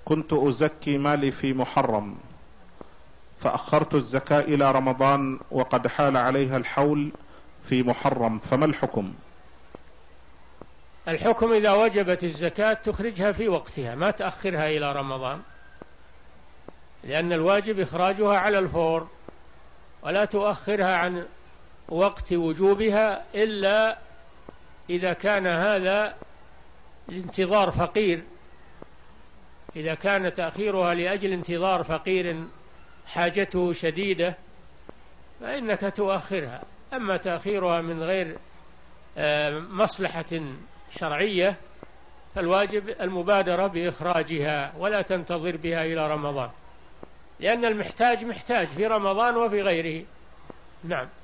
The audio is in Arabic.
كنت أزكي مالي في محرم فأخرت الزكاة إلى رمضان وقد حال عليها الحول في محرم، فما الحكم؟ الحكم إذا وجبت الزكاة تخرجها في وقتها، ما تأخرها إلى رمضان، لأن الواجب إخراجها على الفور، ولا تؤخرها عن وقت وجوبها إلا إذا كان هذا لانتظار فقير. إذا كان تأخيرها لأجل انتظار فقير حاجته شديدة فإنك تؤخرها. أما تأخيرها من غير مصلحة شرعية فالواجب المبادرة بإخراجها ولا تنتظر بها إلى رمضان، لأن المحتاج محتاج في رمضان وفي غيره. نعم.